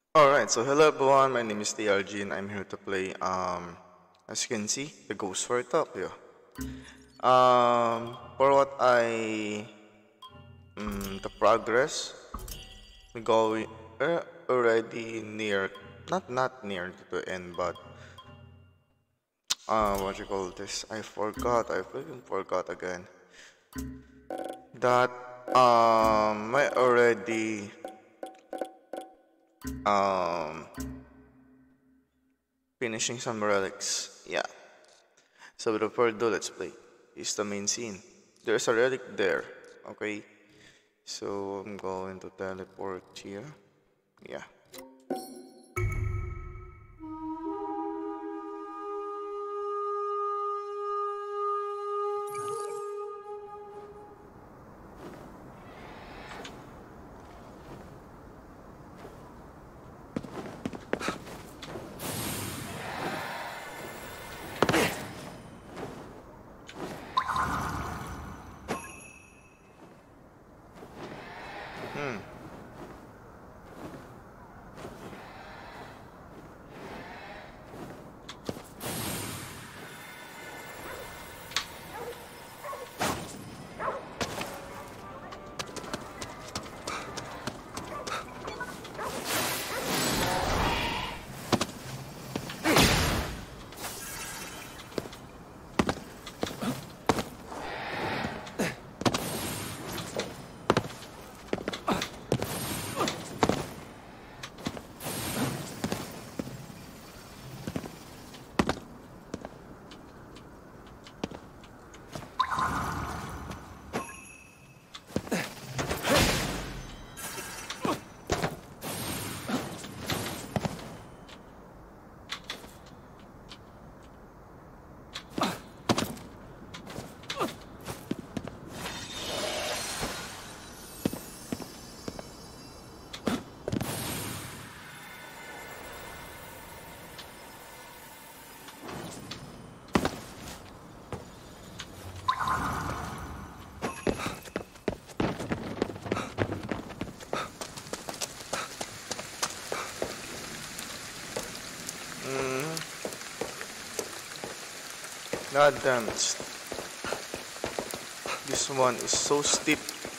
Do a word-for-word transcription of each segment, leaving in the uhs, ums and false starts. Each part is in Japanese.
Alright, so hello everyone, my name is T R G and I'm here to play, um, as you can see, the Ghostwire top here. Um, for what I, um, the progress, we go uh, already near, not not near to the end, but, uh, what you call this, I forgot, I freaking forgot again, that, um, I already, um, finishing some relics, yeah. So without further ado, let's play. Here's the main scene. There's a relic there, okay? So I'm going to teleport here. Yeah. Hmm. Mm. God damn it. This one is so steep.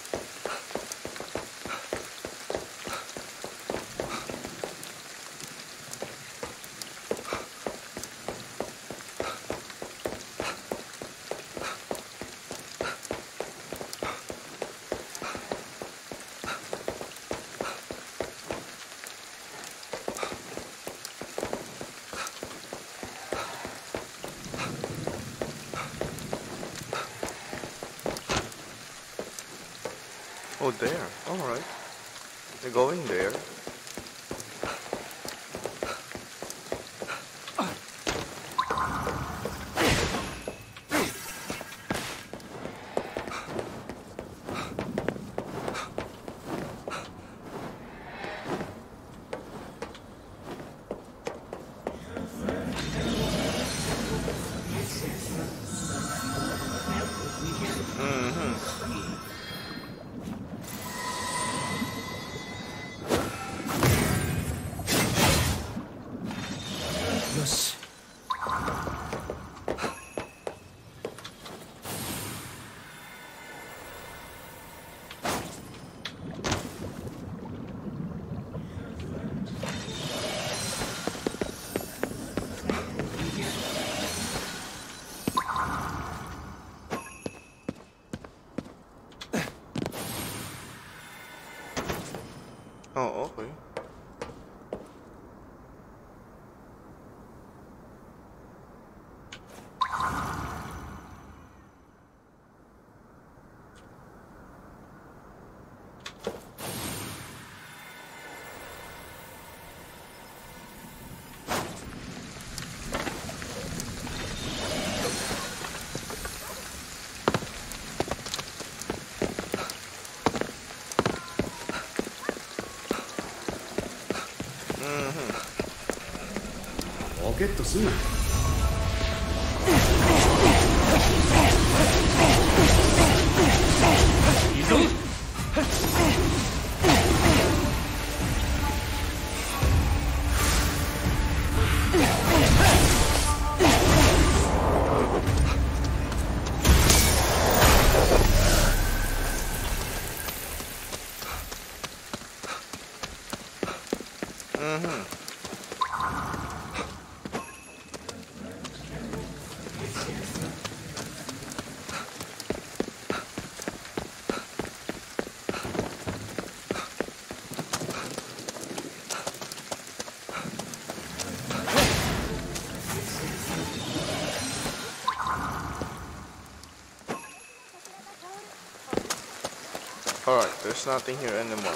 Oh, there. Alright. You're going there. Mm-hmm. Yes. Oh, okay. Mm-hmm. ポケットすぐ急ぐ Mm-hmm. Alright, there's nothing here anymore.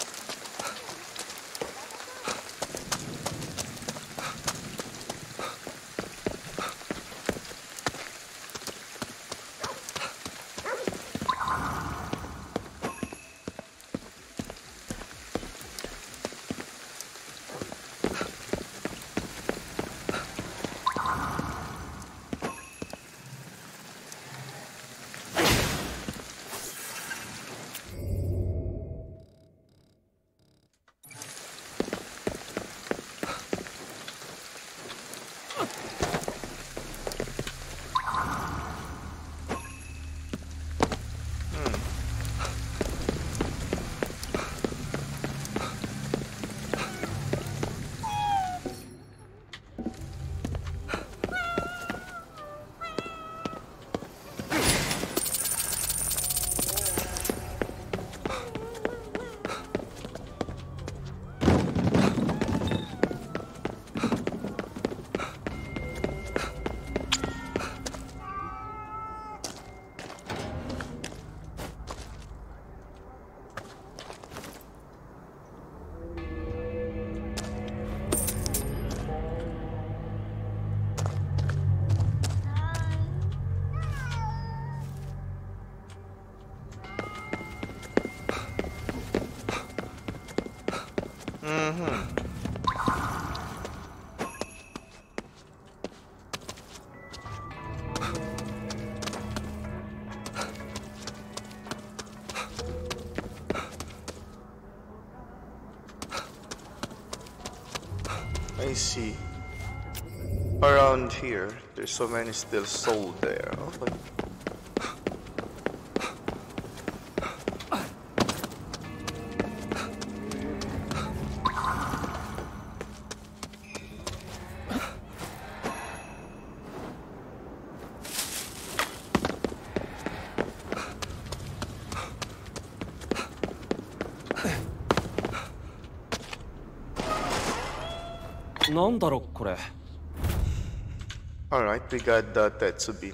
Mm-hmm. I see. Around here, there's so many still sold there. Okay. Alright, we got the Tetsubin.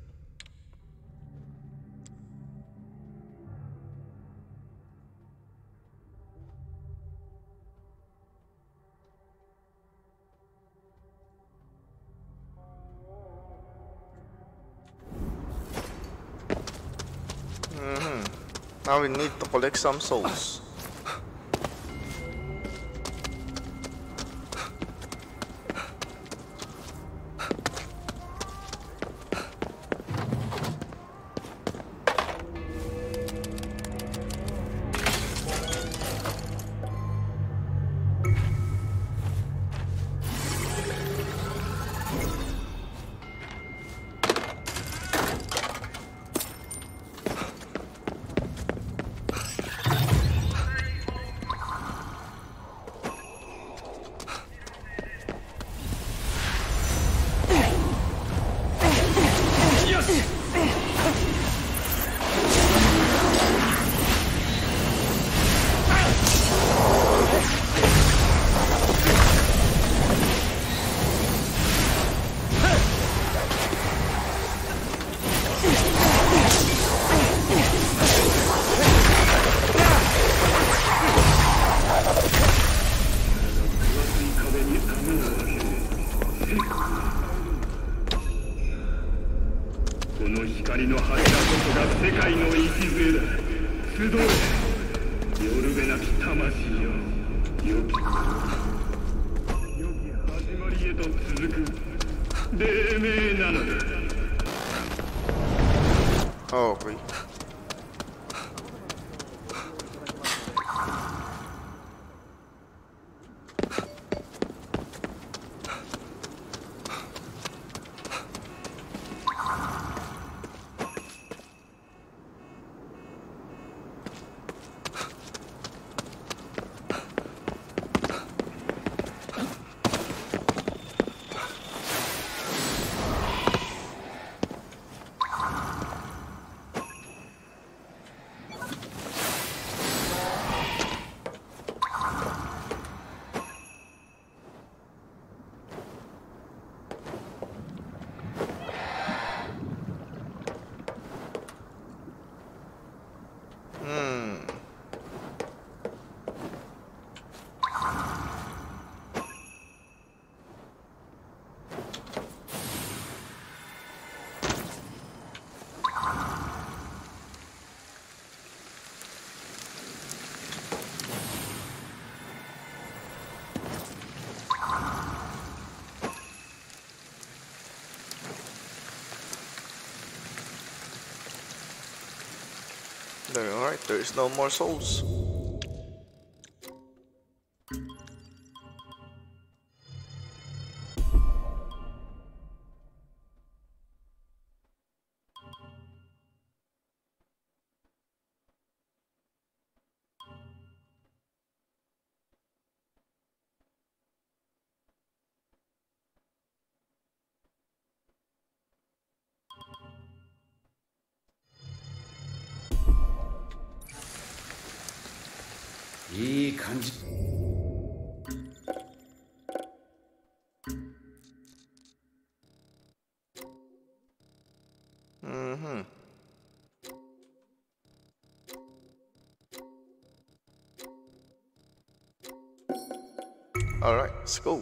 Mm-hmm. Now we need to collect some souls. Oh, okay. There, alright, there is no more souls. いい感じ。 Mm-hmm. Alright, let's go.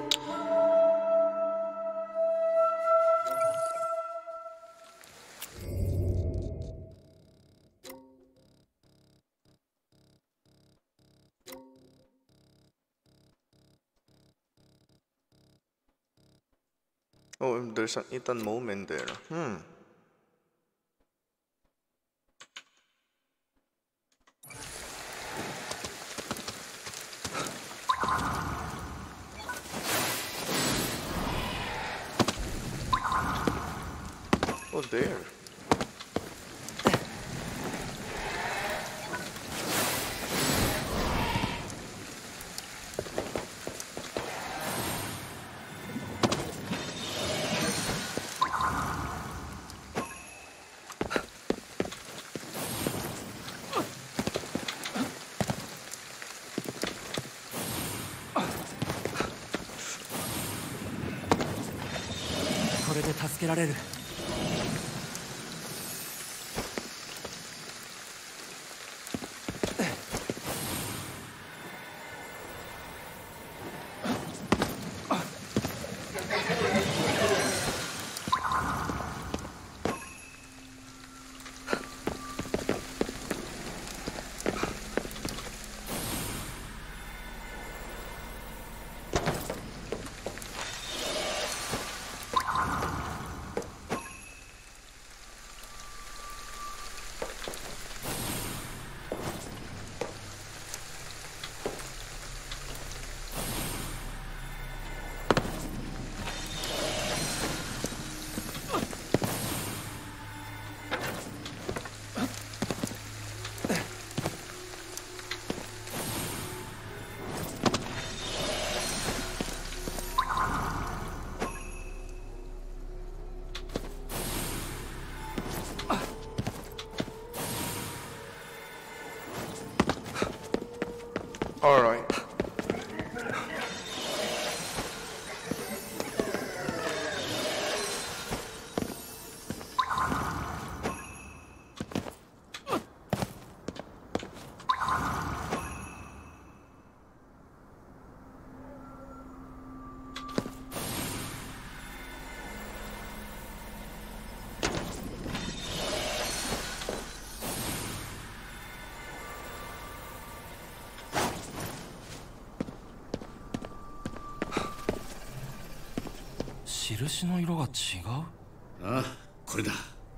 Oh, there's an Ethan moment there. Hmm. Oh, there. Alright. 印の色が違う。 ああ、これだ。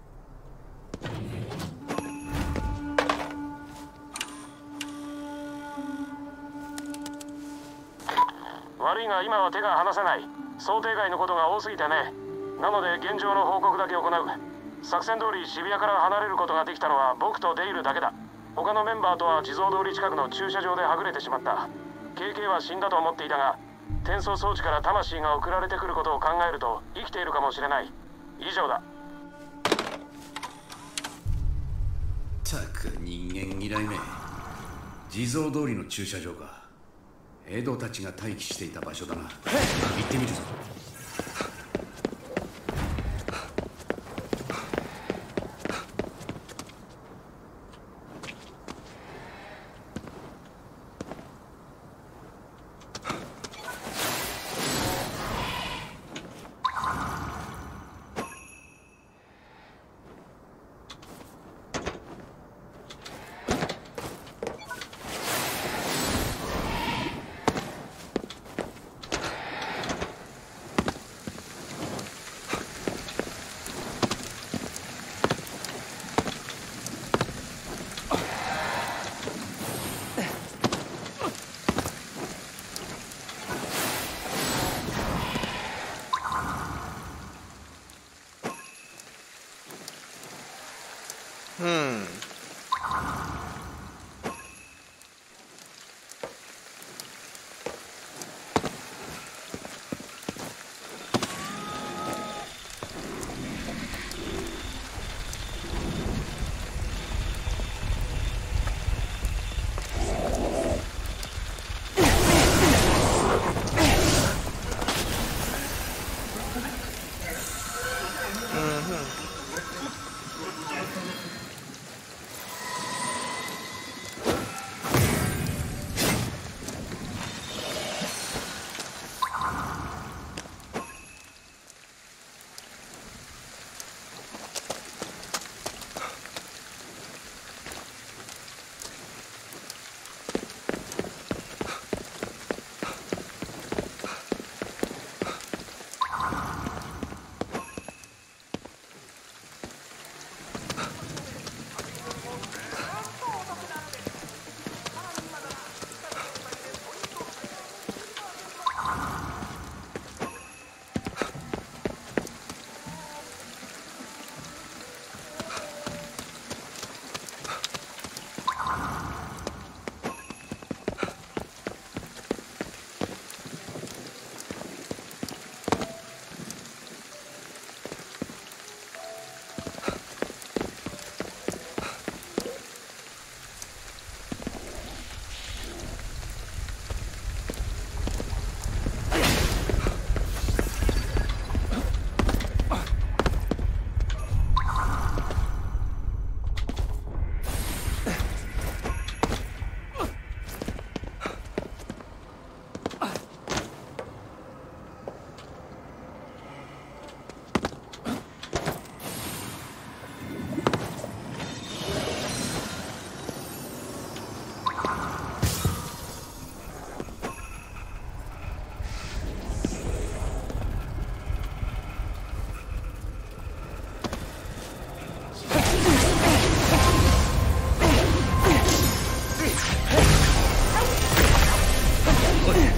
悪いが今は手が離せない。想定外のことが多すぎてね。なので現状の報告だけ行う。作戦通り渋谷から離れることができたのは僕とデイルだけだ。他のメンバーとは地蔵通り近くの駐車場ではぐれてしまった。ケーケー は死んだと思っていたが、転送装置から魂が送られてくることを考えると生きているかもしれない。以上だ。 たく人間嫌いね。地蔵通りの駐車場か。エドたちが待機していた場所だな。行ってみるぞ。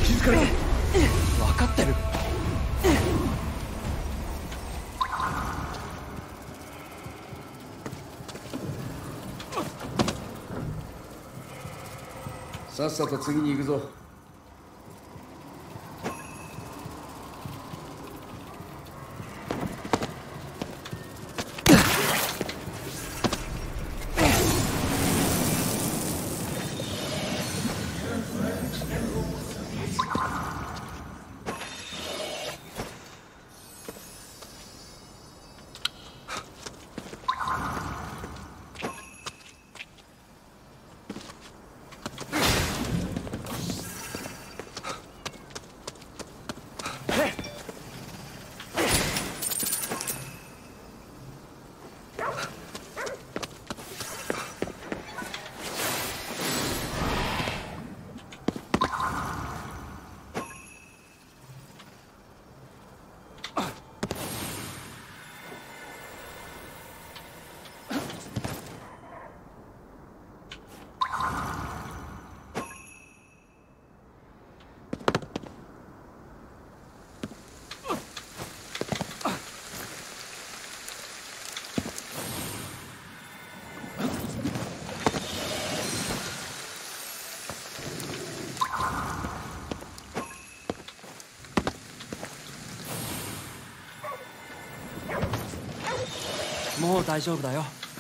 気づかれた。 分かってる。 さっさと次に行くぞ。 もう大丈夫だよ。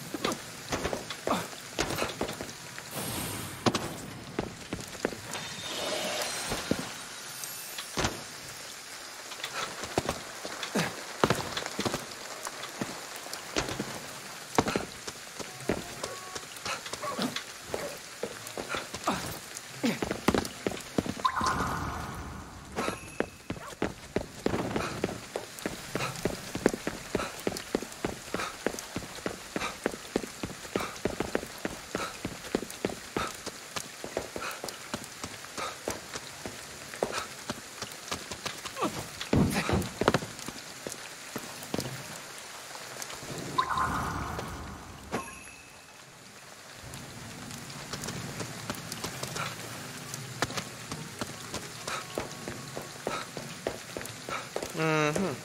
Mm-hmm.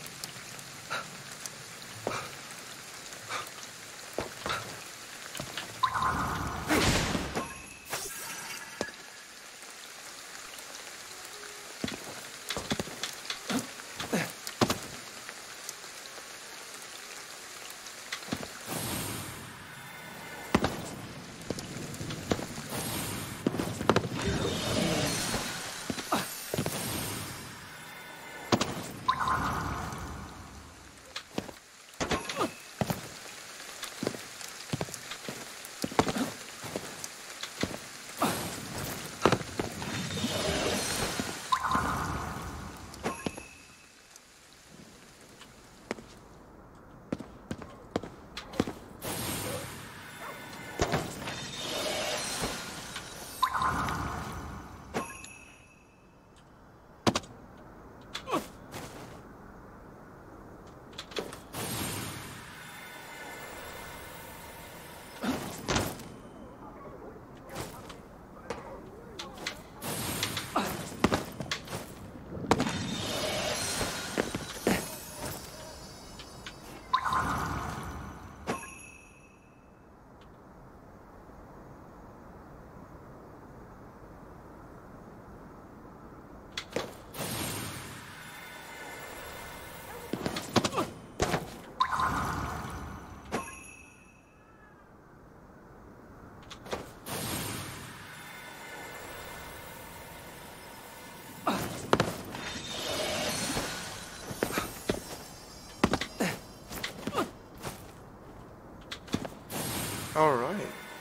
All right.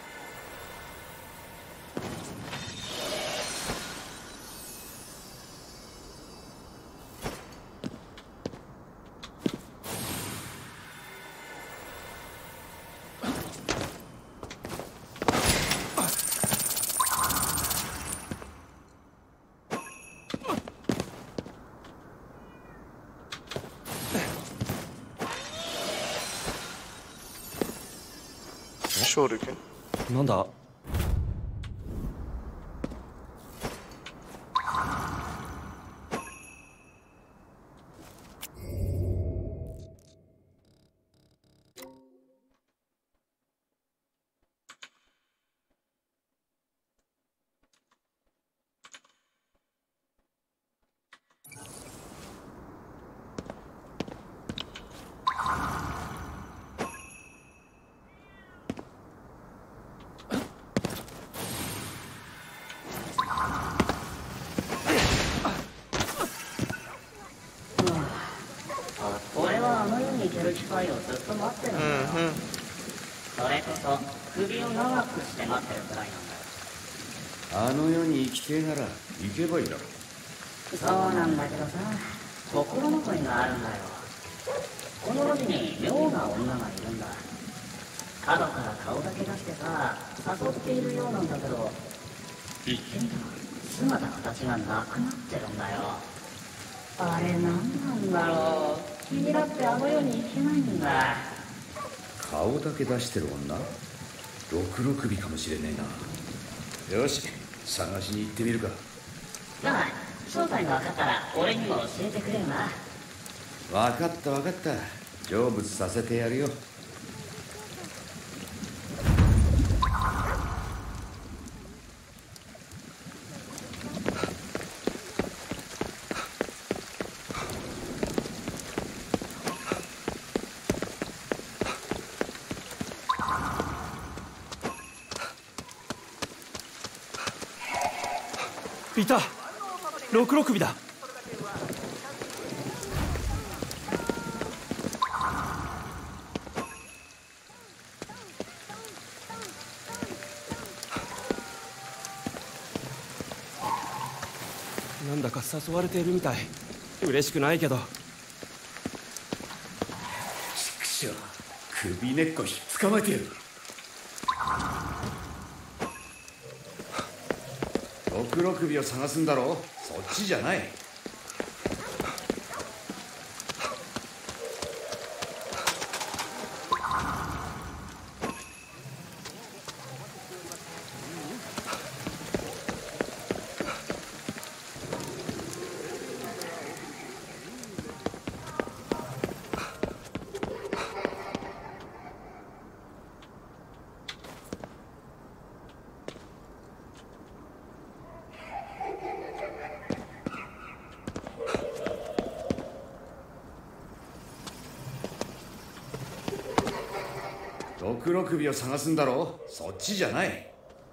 Shuriken. なんだ？ 機会をずっと待ってるんだよ。それこそ首を長くして待ってるくらいなんだよ。 あの世に生きてえなら行けばいいだろ。 そうなんだけどさ、心残りがあるんだよ。この路地に妙な女がいるんだ。角から顔だけ出してさ、誘っているようなんだけど、言ってみたら姿形がなくなってるんだよ。あれ何なんだろう。君だってあの世に行けないんだ。 顔だけ出してる女、ろくろ首かもしれねえな。よし、探しに行ってみるか。 なあ、正体が分かったら俺にも教えてくれよな。 分かった分かった、成仏させてやるよ。 いた、ろくろ首だ。なんだか誘われているみたい。嬉しくないけど。 ちくしょう、首根っこひっ捕まえてやる。ろくろ首を探すんだろ、そっちじゃない。ろくろ首を探すんだろ、そっちじゃない。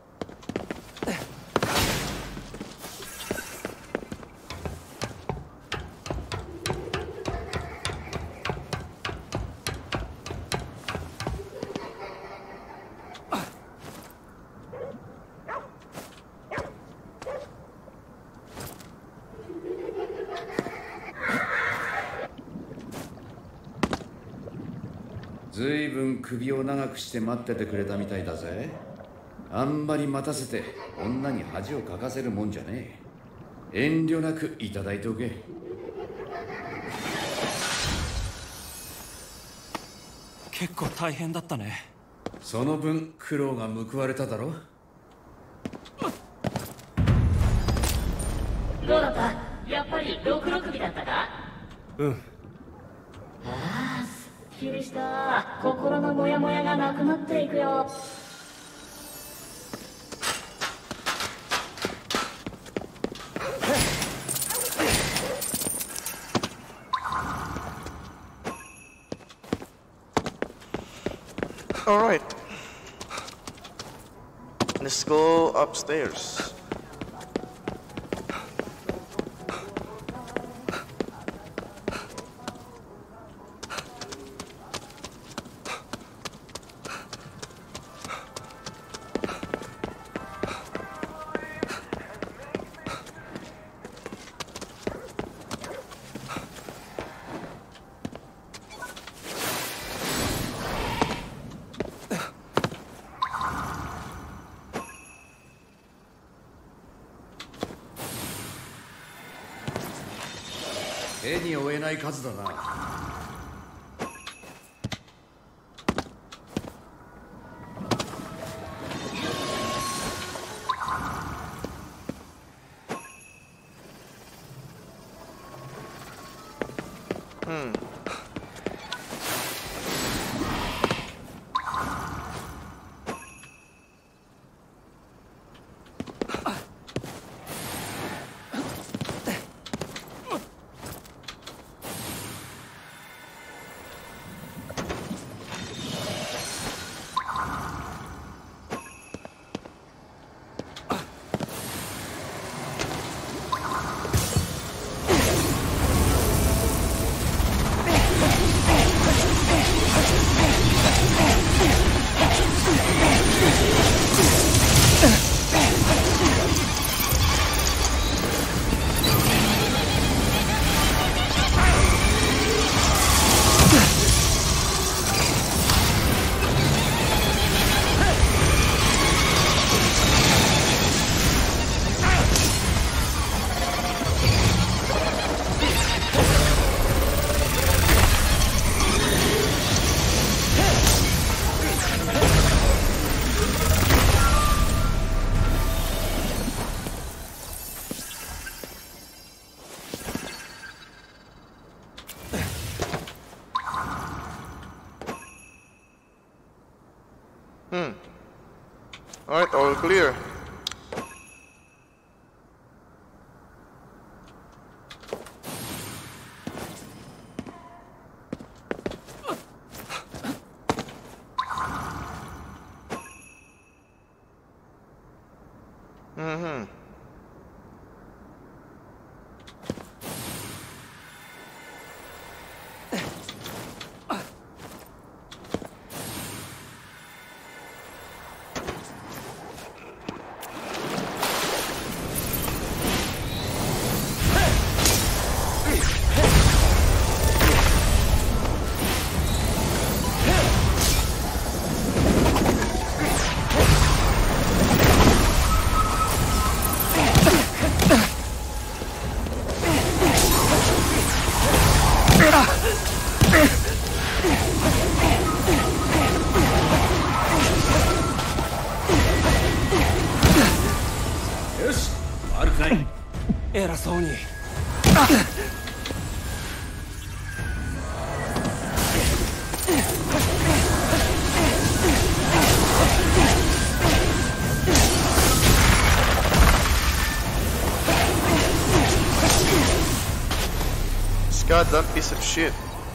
ずいぶん首を長くして待っててくれたみたいだぜ。あんまり待たせて女に恥をかかせるもんじゃねえ。遠慮なくいただいておけ。 結構大変だったね。 その分苦労が報われただろ。 どうだった？やっぱりろくろ首だったか？ うん。 ああ、すっきりした。心のモヤモヤがなくなっていくよ。 All right. Let's go upstairs. 手に負えない数だな。 Hmm. Alright, all clear. Mm-hmm. 偉そうに。 This goddamn piece of shit.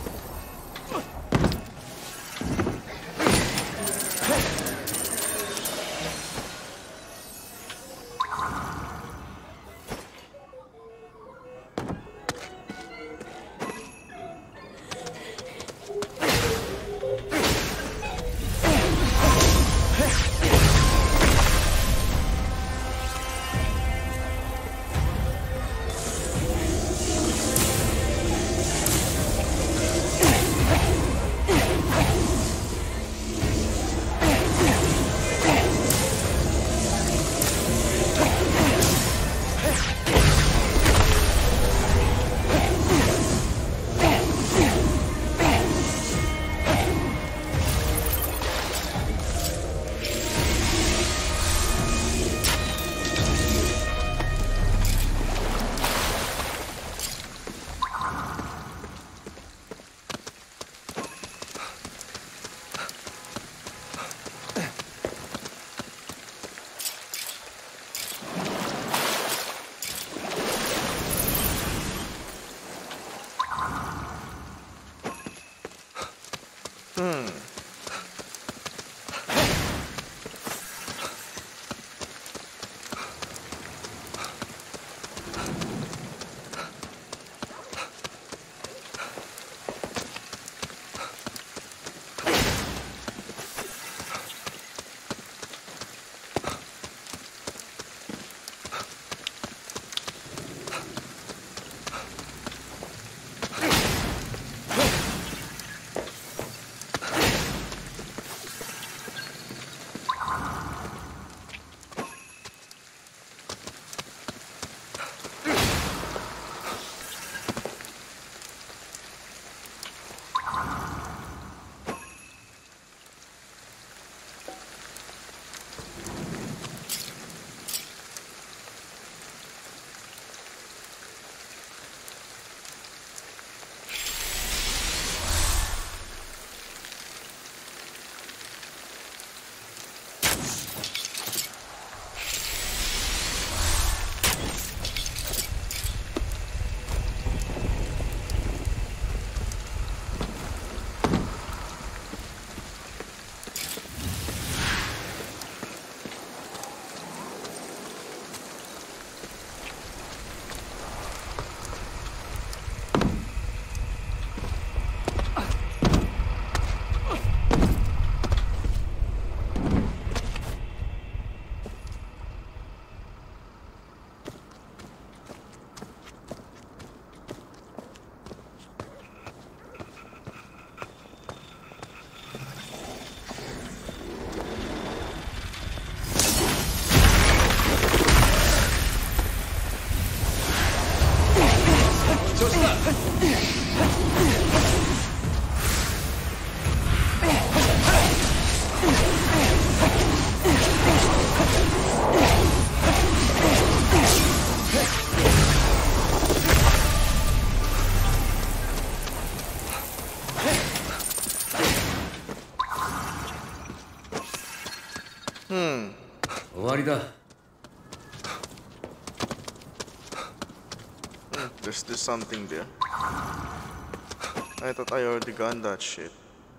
Hmm. Hmm. だ。 There's there's something there. I thought I already got that shit.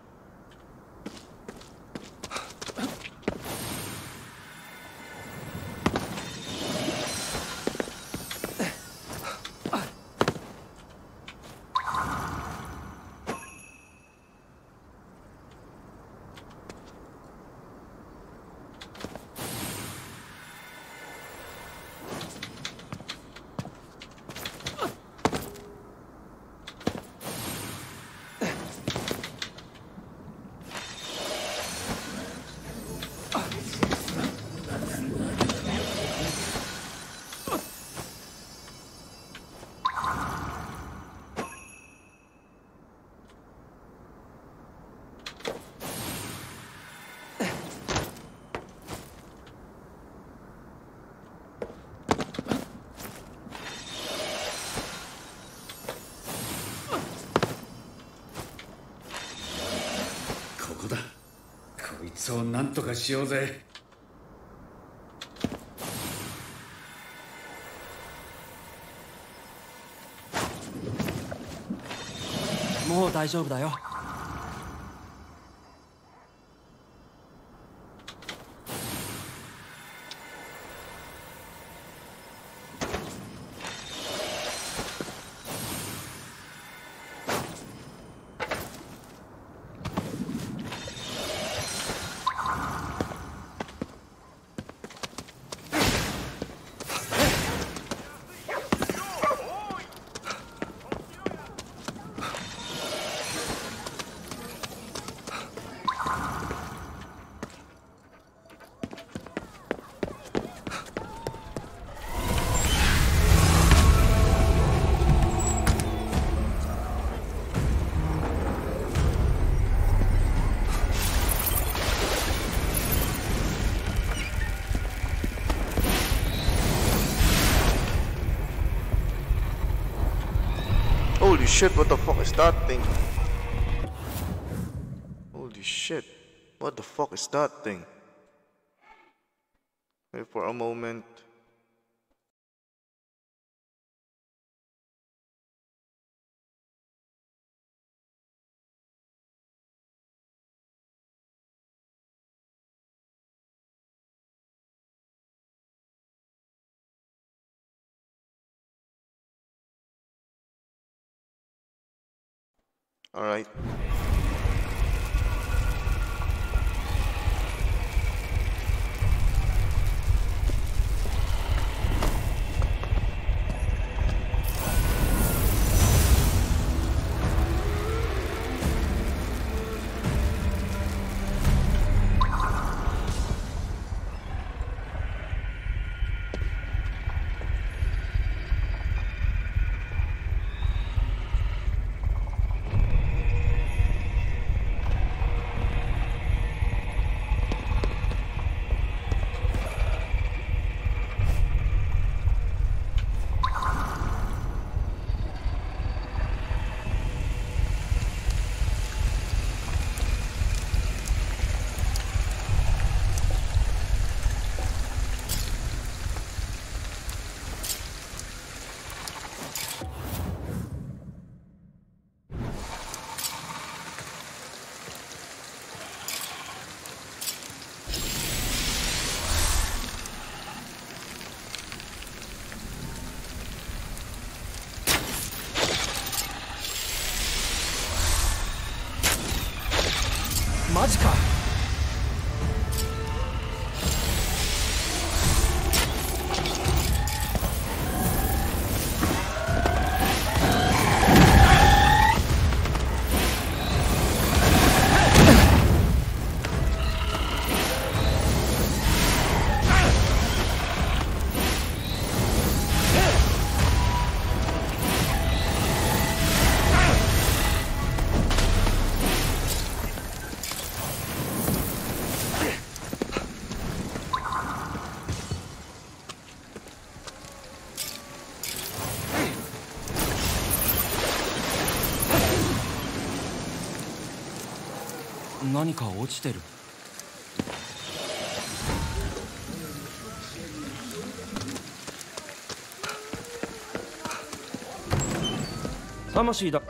そうなんとかしようぜ。 もう大丈夫だよ。 Holy shit, what the fuck is that thing? Holy shit, what the fuck is that thing? Wait for a moment. All right. マジか。何か落ちてる。 魂だ。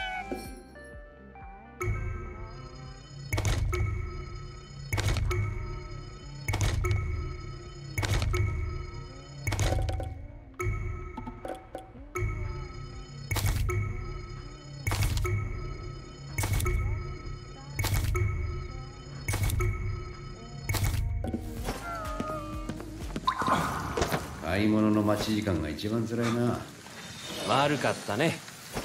買い物の待ち時間が一番辛いな。 悪かったね。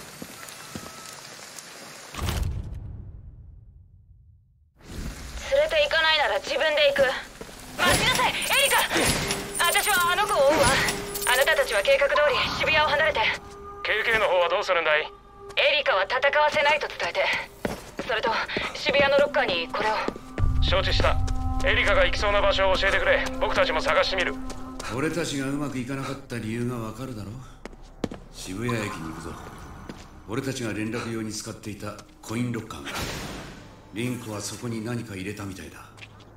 連れて行かないなら自分で行く。待ちなさいエリカ。私はあの子を追うわ。あなたたちは計画通り渋谷を離れて。 ケーケー の方はどうするんだい？ エリカは戦わせないと伝えて。それと渋谷のロッカーにこれを。 承知した。エリカが行きそうな場所を教えてくれ。僕たちも探してみる。 俺たちがうまくいかなかった理由がわかるだろ。渋谷駅に行くぞ。俺たちが連絡用に使っていたコインロッカーが、リンクはそこに何か入れたみたいだ。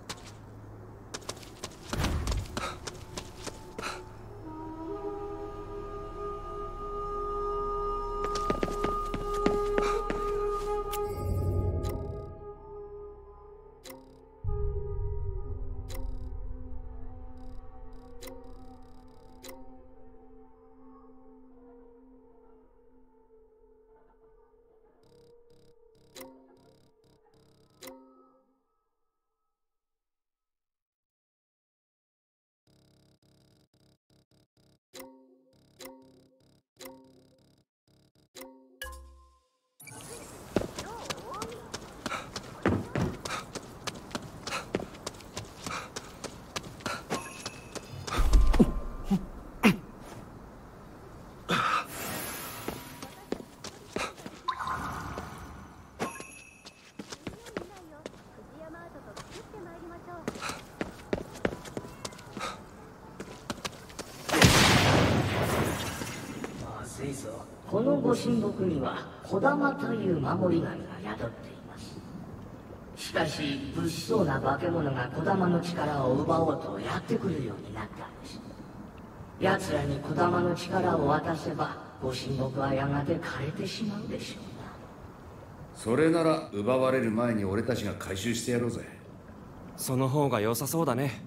このご神木には小玉という守り神が宿っています。しかし物騒な化け物が小玉の力を奪おうとやってくるようになったんです。奴らに小玉の力を渡せばご神木はやがて枯れてしまうでしょうな。 それなら奪われる前に俺たちが回収してやろうぜ。 その方が良さそうだね。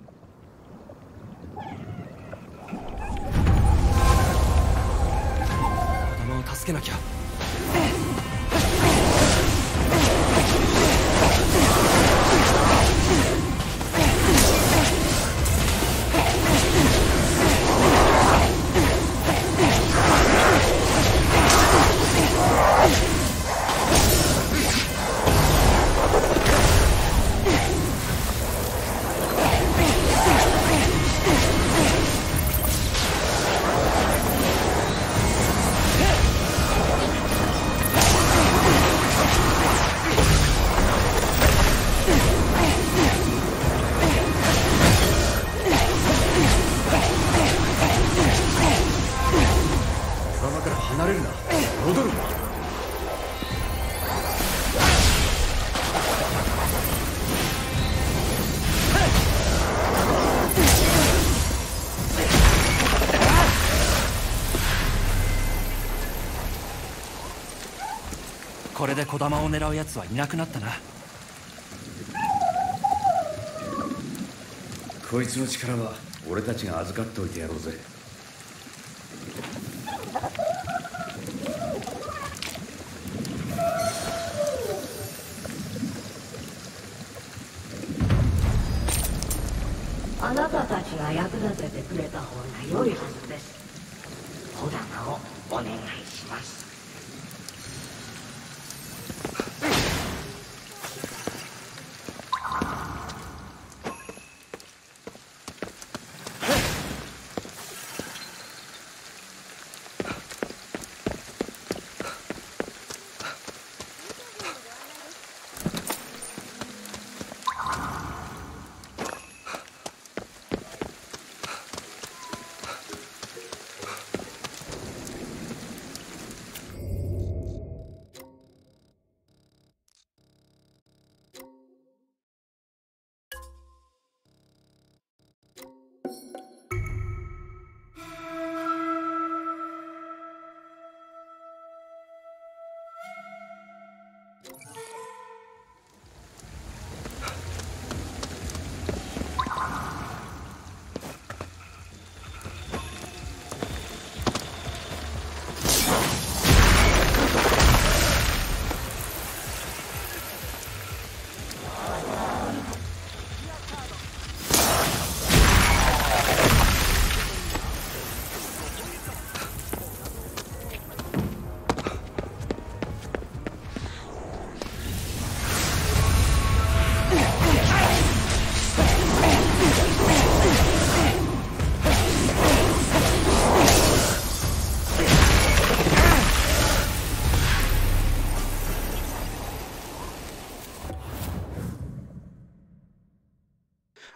助けなきゃ。 これで小玉を狙うやつはいなくなったな。 こいつの力は俺たちが預かっておいてやろうぜ。 あなたたちが役立ててくれた方が良いはずです。小玉をお願いします。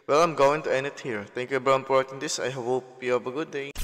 Well, I'm going to end it here. Thank you everyone for watching this. I hope you have a good day.